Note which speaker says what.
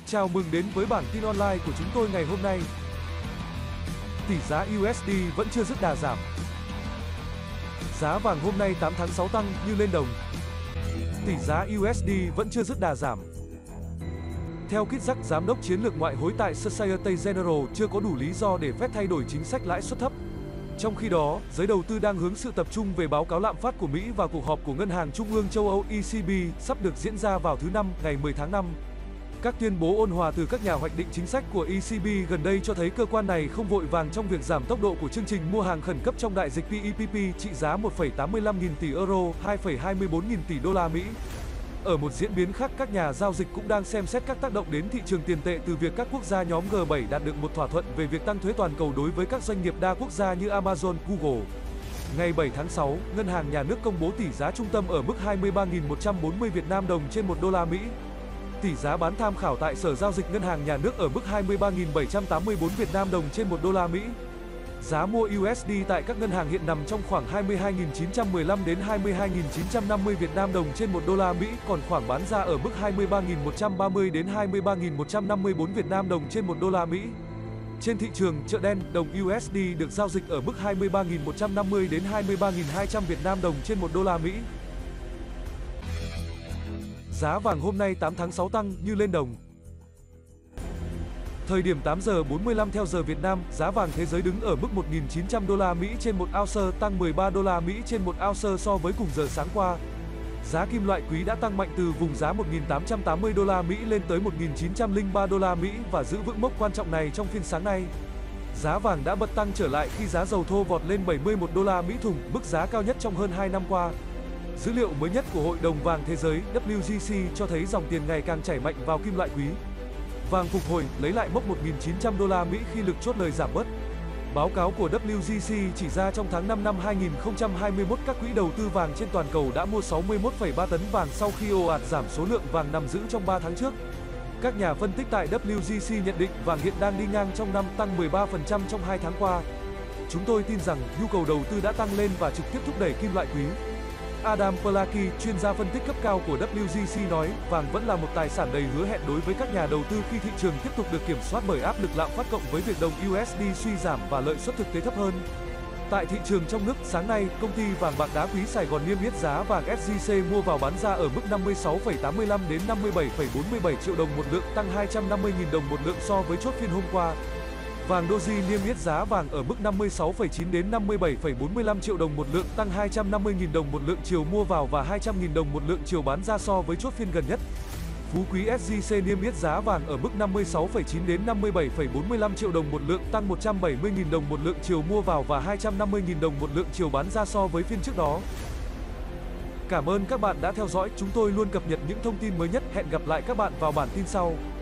Speaker 1: Chào mừng đến với bản tin online của chúng tôi ngày hôm nay. Tỷ giá USD vẫn chưa dứt đà giảm. Giá vàng hôm nay 8 tháng 6 tăng như lên đồng. Tỷ giá USD vẫn chưa dứt đà giảm. Theo Kit Jack, giám đốc chiến lược ngoại hối tại Societe Generale, chưa có đủ lý do để Fed thay đổi chính sách lãi suất thấp. Trong khi đó, giới đầu tư đang hướng sự tập trung về báo cáo lạm phát của Mỹ và cuộc họp của Ngân hàng Trung ương châu Âu ECB sắp được diễn ra vào thứ Năm, ngày 10 tháng 5. Các tuyên bố ôn hòa từ các nhà hoạch định chính sách của ECB gần đây cho thấy cơ quan này không vội vàng trong việc giảm tốc độ của chương trình mua hàng khẩn cấp trong đại dịch PEPP trị giá 1,85 nghìn tỷ euro, 2,24 nghìn tỷ đô la Mỹ. Ở một diễn biến khác, các nhà giao dịch cũng đang xem xét các tác động đến thị trường tiền tệ từ việc các quốc gia nhóm G7 đạt được một thỏa thuận về việc tăng thuế toàn cầu đối với các doanh nghiệp đa quốc gia như Amazon, Google. Ngày 7 tháng 6, Ngân hàng Nhà nước công bố tỷ giá trung tâm ở mức 23.140 Việt Nam đồng trên 1 đô la Mỹ. Tỷ giá bán tham khảo tại Sở Giao dịch Ngân hàng Nhà nước ở mức 23.784 Việt Nam đồng trên 1 đô la Mỹ. Giá mua USD tại các ngân hàng hiện nằm trong khoảng 22.915 đến 22.950 Việt Nam đồng trên 1 đô la Mỹ, còn khoảng bán ra ở mức 23.130 đến 23.154 Việt Nam đồng trên 1 đô la Mỹ. Trên thị trường chợ đen, đồng USD được giao dịch ở mức 23.150 đến 23.200 Việt Nam đồng trên 1 đô la Mỹ. Giá vàng hôm nay 8 tháng 6 tăng như lên đồng. Thời điểm 8 giờ 45 theo giờ Việt Nam, giá vàng thế giới đứng ở mức 1.900 đô la Mỹ trên 1 ounce, tăng 13 đô la Mỹ trên 1 ounce so với cùng giờ sáng qua. Giá kim loại quý đã tăng mạnh từ vùng giá 1.880 đô la Mỹ lên tới 1.903 đô la Mỹ và giữ vững mốc quan trọng này trong phiên sáng nay. Giá vàng đã bật tăng trở lại khi giá dầu thô vọt lên 71 đô la Mỹ thùng, mức giá cao nhất trong hơn 2 năm qua. Dữ liệu mới nhất của Hội đồng vàng thế giới WGC cho thấy dòng tiền ngày càng chảy mạnh vào kim loại quý. Vàng phục hồi, lấy lại mốc 1.900 đô la Mỹ khi lực chốt lời giảm bớt. Báo cáo của WGC chỉ ra trong tháng 5 năm 2021, các quỹ đầu tư vàng trên toàn cầu đã mua 61,3 tấn vàng sau khi ồ ạt giảm số lượng vàng nằm giữ trong 3 tháng trước. Các nhà phân tích tại WGC nhận định vàng hiện đang đi ngang trong năm, tăng 13% trong 2 tháng qua. Chúng tôi tin rằng nhu cầu đầu tư đã tăng lên và trực tiếp thúc đẩy kim loại quý. Adam Plaki, chuyên gia phân tích cấp cao của WGC nói, vàng vẫn là một tài sản đầy hứa hẹn đối với các nhà đầu tư khi thị trường tiếp tục được kiểm soát bởi áp lực lạm phát cộng với việc đồng USD suy giảm và lợi suất thực tế thấp hơn. Tại thị trường trong nước, sáng nay, công ty vàng bạc đá quý Sài Gòn niêm yết giá vàng SJC mua vào bán ra ở mức 56,85 đến 57,47 triệu đồng một lượng, tăng 250.000 đồng một lượng so với chốt phiên hôm qua. Vàng Doji niêm yết giá vàng ở mức 56,9 đến 57,45 triệu đồng một lượng, tăng 250.000 đồng một lượng chiều mua vào và 200.000 đồng một lượng chiều bán ra so với chốt phiên gần nhất. Phú Quý SJC niêm yết giá vàng ở mức 56,9 đến 57,45 triệu đồng một lượng, tăng 170.000 đồng một lượng chiều mua vào và 250.000 đồng một lượng chiều bán ra so với phiên trước đó. Cảm ơn các bạn đã theo dõi, chúng tôi luôn cập nhật những thông tin mới nhất. Hẹn gặp lại các bạn vào bản tin sau.